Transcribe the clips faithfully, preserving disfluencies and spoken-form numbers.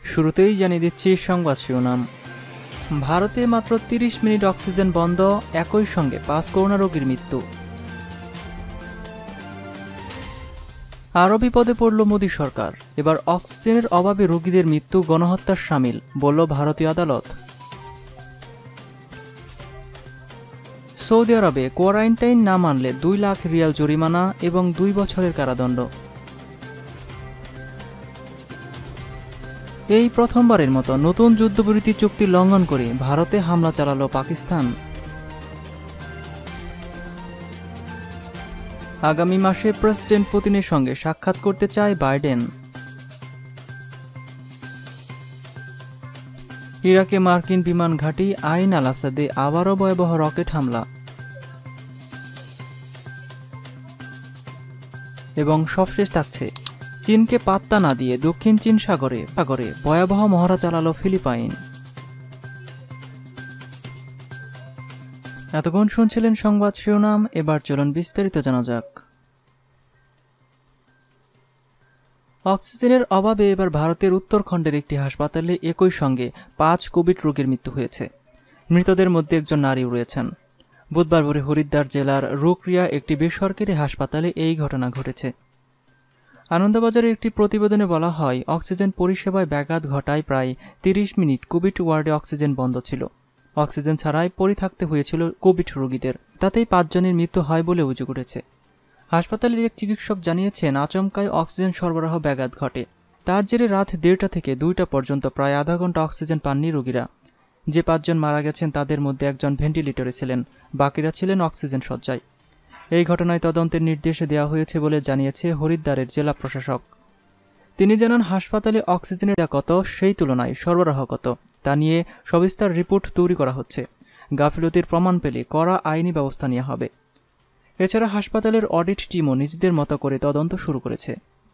শুরুতেই জানিয়ে দিচ্ছি সংবাদ শিরোনাম। ভারতে মাত্র তিরিশ মিনিট অক্সিজেন বন্ধ, একই সঙ্গে পাঁচ করোনা রোগীর মৃত্যু। আরও বিপদে পড়ল মোদী সরকার, এবার অক্সিজেনের অভাবে রোগীদের মৃত্যু গণহত্যার শামিল, বলল ভারতীয় আদালত। সৌদি আরবে কোয়ারেন্টাইন না মানলে দুই লাখ রিয়াল জরিমানা এবং দুই বছরের কারাদণ্ড। এই প্রথমবারের মতো নতুন যুদ্ধবিরতি চুক্তি লঙ্ঘন করে ভারতে হামলা চালালো পাকিস্তান। আগামী মাসে প্রেসিডেন্ট পুতিনের সঙ্গে সাক্ষাৎ করতে চায় বাইডেন। ইরাকে মার্কিন বিমান ঘাঁটি আইন আল আসাদে আবারও ভয়াবহ রকেট হামলা। এবং সবশেষ থাকছে, চীনকে পাত্তা না দিয়ে দক্ষিণ চীন সাগরে সাগরে ভয়াবহ মহড়া চালালো ফিলিপাইন। এতক্ষণ শুনছিলেন সংবাদ শিরোনাম, এবার চলুন বিস্তারিত জানা যাক। অক্সিজেনের অভাবে এবার ভারতের উত্তরাখণ্ডের একটি হাসপাতালে একই সঙ্গে পাঁচ কোভিড রোগীর মৃত্যু হয়েছে। মৃতদের মধ্যে একজন নারীও রয়েছেন। বুধবার ভোরে হরিদ্বার জেলার রুকরিয়া একটি বেসরকারি হাসপাতালে এই ঘটনা ঘটেছে। আনন্দবাজারের একটি প্রতিবেদনে বলা হয়, অক্সিজেন পরিষেবায় ব্যাঘাত ঘটায় প্রায় তিরিশ মিনিট কোভিড ওয়ার্ডে অক্সিজেন বন্ধ ছিল। অক্সিজেন ছাড়াই পড়ে থাকতে হয়েছিল কোভিড রোগীদের, তাতেই পাঁচজনের মৃত্যু হয় বলে অভিযোগ উঠেছে। হাসপাতালের এক চিকিৎসক জানিয়েছেন, আচমকায় অক্সিজেন সরবরাহ ব্যাঘাত ঘটে। তার জেরে রাত দেড়টা থেকে দুইটা পর্যন্ত প্রায় আধা ঘন্টা অক্সিজেন পাননি রোগীরা। যে পাঁচজন মারা গেছেন তাদের মধ্যে একজন ভেন্টিলেটরে ছিলেন, বাকিরা ছিলেন অক্সিজেন শয্যায়। এই ঘটনায় তদন্তের নির্দেশ দেওয়া হয়েছে বলে জানিয়েছে হরিদ্বারের জেলা প্রশাসক। তিনি জানান, হাসপাতালে অক্সিজেনের কত, সেই তুলনায় সরবরাহ কত তা নিয়ে সবিস্তার রিপোর্ট তৈরি করা হচ্ছে। গাফিলতির প্রমাণ পেলে কড়া আইনি ব্যবস্থা নেওয়া হবে। এছাড়া হাসপাতালের অডিট টিমও নিজেদের মতো করে তদন্ত শুরু করেছে।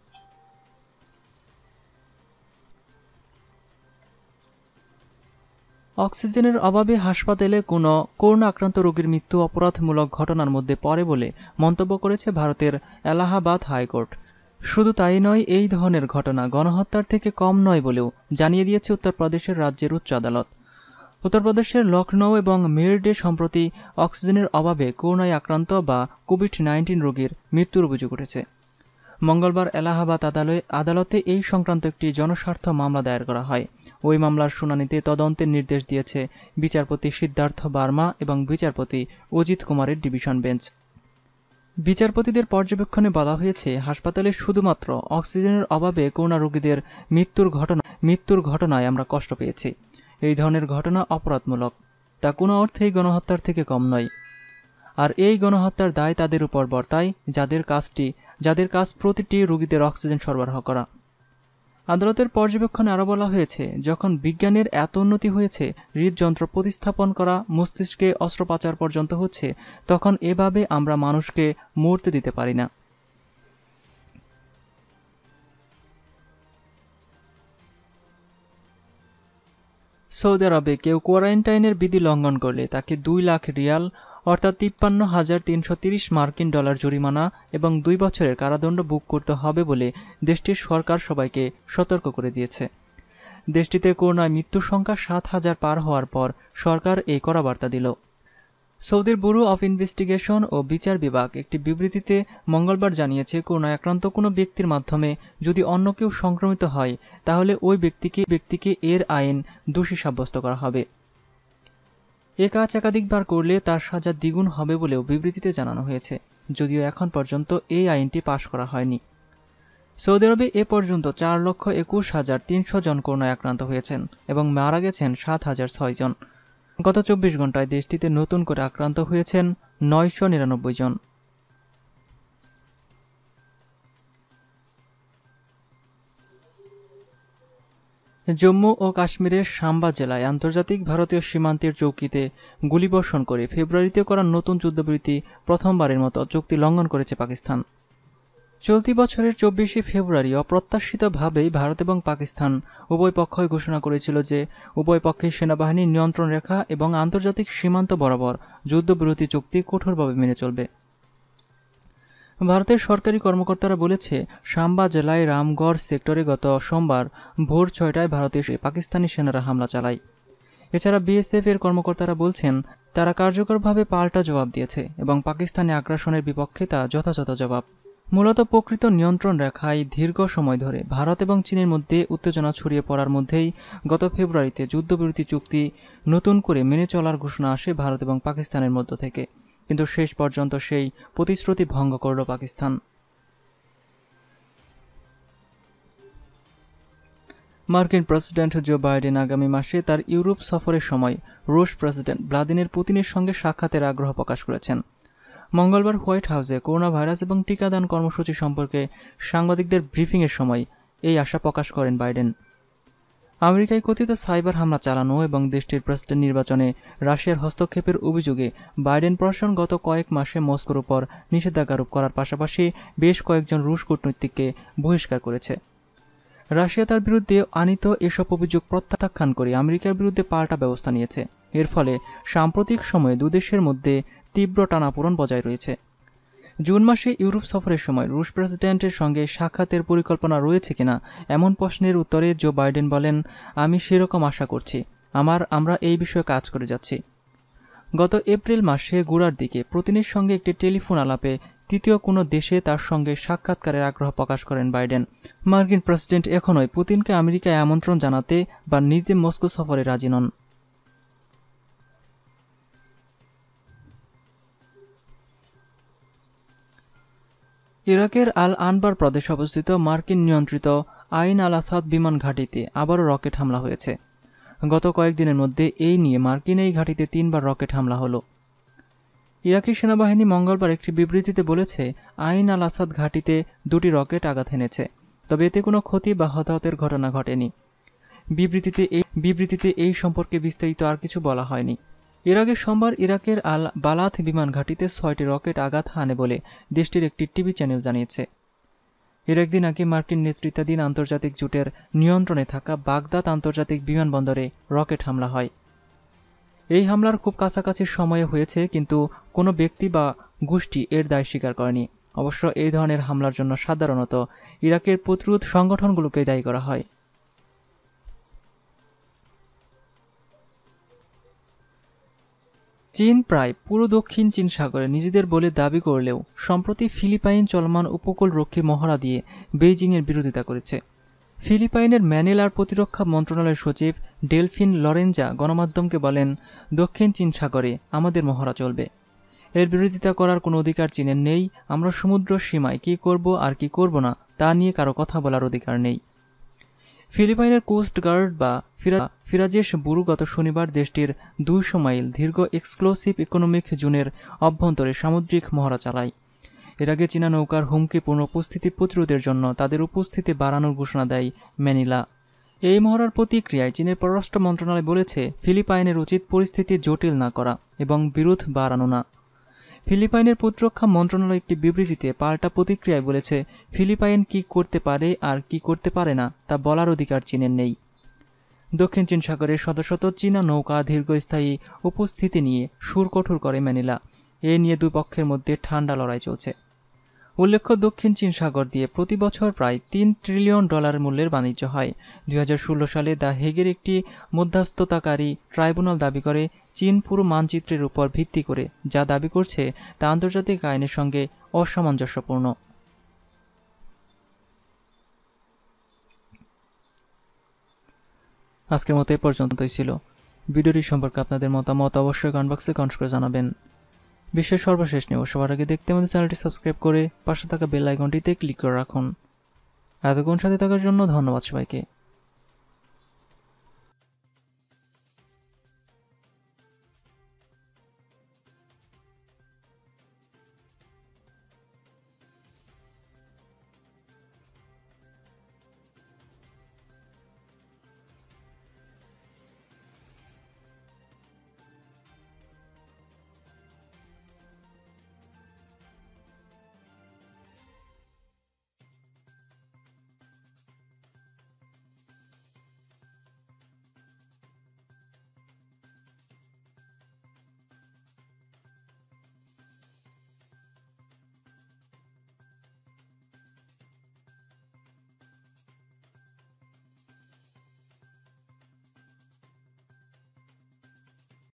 অক্সিজেনের অভাবে হাসপাতালে কোনো করোনা আক্রান্ত রোগীর মৃত্যু অপরাধমূলক ঘটনার মধ্যে পড়ে বলে মন্তব্য করেছে ভারতের এলাহাবাদ হাইকোর্ট। শুধু তাই নয়, এই ধরনের ঘটনা গণহত্যার থেকে কম নয় বলেও জানিয়ে দিয়েছে উত্তরপ্রদেশের রাজ্যের উচ্চ আদালত। উত্তরপ্রদেশের লখনৌ এবং মেরঠে সম্প্রতি অক্সিজেনের অভাবে করোনায় আক্রান্ত বা কোভিড নাইন্টিন রোগীর মৃত্যুর অভিযোগ উঠেছে। মঙ্গলবার এলাহাবাদ আদালতে এই সংক্রান্ত একটি জনস্বার্থ মামলা দায়ের করা হয়। ওই মামলার শুনানিতে তদন্তের নির্দেশ দিয়েছে বিচারপতি সিদ্ধার্থ বার্মা এবং বিচারপতি অজিত কুমারের ডিভিশন বেঞ্চ। বিচারপতিদের পর্যবেক্ষণে বলা হয়েছে, হাসপাতালে শুধুমাত্র অক্সিজেনের অভাবে করোনা রোগীদের মৃত্যুর ঘটনা মৃত্যুর ঘটনায় আমরা কষ্ট পেয়েছি। এই ধরনের ঘটনা অপরাধমূলক, তা কোনো অর্থেই গণহত্যার থেকে কম নয়। আর এই গণহত্যার দায় তাদের উপর বর্তায় যাদের কাজটি যাদের কাজ প্রতিটি রোগীদের অক্সিজেন সরবরাহ করা। আদালতের পর্যবেক্ষণে আরও বলা হয়েছে, যখন বিজ্ঞানের এত উন্নতি হয়েছে, হৃদযন্ত্র প্রতিস্থাপন করা, মস্তিষ্কে অস্ত্রোপচার পর্যন্ত হচ্ছে, তখন এভাবে আমরা মানুষকে মরতে দিতে পারি না। সৌদি আরবে কেউ কোয়ারেন্টাইনের বিধি লঙ্ঘন করলে তাকে দুই লাখ রিয়াল অর্থাৎ তিপ্পান্ন হাজার তিনশো তিরিশ মার্কিন ডলার জরিমানা এবং দুই বছরের কারাদণ্ড ভোগ করতে হবে বলে দেশটির সরকার সবাইকে সতর্ক করে দিয়েছে। দেশটিতে করোনায় মৃত্যুর সংখ্যা সাত হাজার পার হওয়ার পর সরকার এই কড়া বার্তা দিল। সৌদির ব্যুরো অফ ইনভেস্টিগেশন ও বিচার বিভাগ একটি বিবৃতিতে মঙ্গলবার জানিয়েছে, করোনায় আক্রান্ত কোনো ব্যক্তির মাধ্যমে যদি অন্য কেউ সংক্রমিত হয়, তাহলে ওই ব্যক্তিকে ব্যক্তিকে এর আইন দোষী সাব্যস্ত করা হবে। এ কাজ একাধিকবার করলে তার সাজা দ্বিগুণ হবে বলেও বিবৃতিতে জানানো হয়েছে, যদিও এখন পর্যন্ত এই আইনটি পাশ করা হয়নি। সৌদি আরবে এ পর্যন্ত চার লক্ষ একুশ হাজার তিনশো জন করোনায় আক্রান্ত হয়েছেন এবং মারা গেছেন সাত হাজার ছয় জন। গত চব্বিশ ঘন্টায় দেশটিতে নতুন করে আক্রান্ত হয়েছেন নয়শো নিরানব্বই জন। জম্মু ও কাশ্মীরের সাম্বা জেলায় আন্তর্জাতিক ভারতীয় সীমান্তের চৌকিতে গুলিবর্ষণ করে ফেব্রুয়ারিতে করা নতুন যুদ্ধবিরতি প্রথমবারের মতো চুক্তি লঙ্ঘন করেছে পাকিস্তান। চলতি বছরের চব্বিশে ফেব্রুয়ারি অপ্রত্যাশিতভাবেই ভারত এবং পাকিস্তান উভয় পক্ষই ঘোষণা করেছিল যে উভয় পক্ষের সেনাবাহিনীর নিয়ন্ত্রণ রেখা এবং আন্তর্জাতিক সীমান্ত বরাবর যুদ্ধবিরতি চুক্তি কঠোরভাবে মেনে চলবে। ভারতের সরকারি কর্মকর্তারা বলেছে, সাম্বা জেলায় রামগড় সেক্টরে গত সোমবার ভোর ছয়টায় ভারতে পাকিস্তানি সেনারা হামলা চালায়। এছাড়া বিএসএফ এর কর্মকর্তারা বলছেন, তারা কার্যকরভাবে পাল্টা জবাব দিয়েছে এবং পাকিস্তানি আগ্রাসনের বিপক্ষে তা যথাযথ জবাব। মূলত প্রকৃত নিয়ন্ত্রণ রেখায় দীর্ঘ সময় ধরে ভারত এবং চীনের মধ্যে উত্তেজনা ছড়িয়ে পড়ার মধ্যেই গত ফেব্রুয়ারিতে যুদ্ধবিরতি চুক্তি নতুন করে মেনে চলার ঘোষণা আসে ভারত এবং পাকিস্তানের মধ্য থেকে, কিন্তু শেষ পর্যন্ত সেই প্রতিশ্রুতি ভঙ্গ করল পাকিস্তান। মার্কিন প্রেসিডেন্ট জো বাইডেন আগামী মাসে তার ইউরোপ সফরের সময় রুশ প্রেসিডেন্ট ভ্লাদিমির পুতিনের সঙ্গে সাক্ষাতের আগ্রহ প্রকাশ করেছেন। মঙ্গলবার হোয়াইট হাউসে করোনা ভাইরাস এবং টিকাদান কর্মসূচি সম্পর্কে সাংবাদিকদের ব্রিফিংয়ের সময় এই আশা প্রকাশ করেন বাইডেন। আমেরিকায় কথিত সাইবার হামলা চালানো এবং দেশটির প্রেসিডেন্ট নির্বাচনে রাশিয়ার হস্তক্ষেপের অভিযোগে বাইডেন প্রশাসন গত কয়েক মাসে মস্কোর উপর নিষেধাজ্ঞা আরোপ করার পাশাপাশি বেশ কয়েকজন রুশ কূটনীতিককে বহিষ্কার করেছে। রাশিয়া তার বিরুদ্ধে আনিত এসব অভিযোগ প্রত্যাখ্যান করে আমেরিকার বিরুদ্ধে পাল্টা ব্যবস্থা নিয়েছে। এর ফলে সাম্প্রতিক সময়ে দুদেশের মধ্যে তীব্র টানাপোড়েন বজায় রয়েছে। জুন মাসে ইউরোপ সফরের সময় রুশ প্রেসিডেন্টের সঙ্গে সাক্ষাতের পরিকল্পনা রয়েছে কিনা এমন প্রশ্নের উত্তরে জো বাইডেন বলেন, আমি সেরকম আশা করছি, আমার আমরা এই বিষয়ে কাজ করে যাচ্ছি। গত এপ্রিল মাসে গোড়ার দিকে পুতিনের সঙ্গে একটি টেলিফোন আলাপে তৃতীয় কোনো দেশে তার সঙ্গে সাক্ষাৎকারের আগ্রহ প্রকাশ করেন বাইডেন। মার্কিন প্রেসিডেন্ট এখনই পুতিনকে আমেরিকায় আমন্ত্রণ জানাতে বা নিজে মস্কো সফরে রাজি নন। ইরাকের আল আনবার প্রদেশে অবস্থিত মার্কিন নিয়ন্ত্রিত আইন আল আসাদ বিমান ঘাঁটিতে আবারও রকেট হামলা হয়েছে। গত কয়েকদিনের মধ্যে এই নিয়ে মার্কিন এই ঘাঁটিতে তিনবার রকেট হামলা হলো। ইরাকি সেনাবাহিনী মঙ্গলবার একটি বিবৃতিতে বলেছে, আইন আল আসাদ ঘাঁটিতে দুটি রকেট আঘাত এনেছে, তবে এতে কোনো ক্ষতি বা হতাহতের ঘটনা ঘটেনি। বিবৃতিতে এই বিবৃতিতে এই সম্পর্কে বিস্তারিত আর কিছু বলা হয়নি। এর আগে সোমবার ইরাকের আল বালাথ বিমান ঘাঁটিতে ছয়টি রকেট আঘাত হানে বলে দেশটির একটি টিভি চ্যানেল জানিয়েছে। এর একদিন আগে মার্কিন নেতৃত্বাধীন আন্তর্জাতিক জোটের নিয়ন্ত্রণে থাকা বাগদাদ আন্তর্জাতিক বিমানবন্দরে রকেট হামলা হয়। এই হামলার খুব কাছাকাছি সময়ে হয়েছে, কিন্তু কোনো ব্যক্তি বা গোষ্ঠী এর দায় স্বীকার করেনি। অবশ্য এই ধরনের হামলার জন্য সাধারণত ইরাকের প্রতিরোধ সংগঠনগুলোকে দায়ী করা হয়। চীন প্রায় পুরো দক্ষিণ চীন সাগরে নিজেদের বলে দাবি করলেও সম্প্রতি ফিলিপাইন চলমান উপকূলরক্ষী মহড়া দিয়ে বেইজিংয়ের বিরোধিতা করেছে। ফিলিপাইনের ম্যানিলার প্রতিরক্ষা মন্ত্রণালয়ের সচিব ডেলফিন লরেঞ্জা গণমাধ্যমকে বলেন, দক্ষিণ চীন সাগরে আমাদের মহড়া চলবে, এর বিরোধিতা করার কোনো অধিকার চীনের নেই। আমরা সমুদ্র সীমায় কী করব আর কি করব না তা নিয়ে কারো কথা বলার অধিকার নেই। ফিলিপাইনের কোস্ট গার্ড বা ফিরাজেস বুরু গত শনিবার দেশটির দুইশো মাইল দীর্ঘ এক্সক্লুসিভ ইকোনমিক জোনের অভ্যন্তরে সামুদ্রিক মহড়া চালায়। এর আগে চীনা নৌকার হুমকিপূর্ণ উপস্থিতি প্রতিরোধের জন্য তাদের উপস্থিতি বাড়ানোর ঘোষণা দেয় ম্যানিলা। এই মহড়ার প্রতিক্রিয়ায় চীনের পররাষ্ট্র মন্ত্রণালয় বলেছে, ফিলিপাইনের উচিত পরিস্থিতি জটিল না করা এবং বিরোধ বাড়ানো না। ফিলিপাইনের প্রতিরক্ষা মন্ত্রণালয় একটি বিবৃতিতে পাল্টা প্রতিক্রিয়ায় বলেছে, ফিলিপাইন কি করতে পারে আর কি করতে পারে না তা বলার অধিকার চীনের নেই। দক্ষিণ চীন সাগরে শত শত চীনা নৌকা দীর্ঘস্থায়ী উপস্থিতি নিয়ে সুর কঠোর করে ম্যানিলা। এ নিয়ে দুই পক্ষের মধ্যে ঠান্ডা লড়াই চলছে। উল্লেখ্য, দক্ষিণ চীন সাগর দিয়ে প্রতি বছর প্রায় তিন ট্রিলিয়ন ডলার মূল্যের বাণিজ্য হয়। দুই হাজার ষোলো সালে দ্য হেগের একটি মধ্যস্থতাকারী ট্রাইব্যুনাল দাবি করে, চীন পুরো মানচিত্রের উপর ভিত্তি করে যা দাবি করছে তা আন্তর্জাতিক আইনের সঙ্গে অসামঞ্জস্যপূর্ণ। আজকের মতো এ পর্যন্তই ছিল। ভিডিওটি সম্পর্কে আপনাদের মতামত অবশ্যই কমেন্ট বক্সে কমেন্ট করে জানাবেন। বিশ্বের সর্বশেষ নিউজ সবার আগে দেখতে আমাদের চ্যানেলটি সাবস্ক্রাইব করে পাশে থাকা বেল আইকনটিতে ক্লিক করে রাখুন। এতক্ষণ সাথে থাকার জন্য ধন্যবাদ সবাইকে।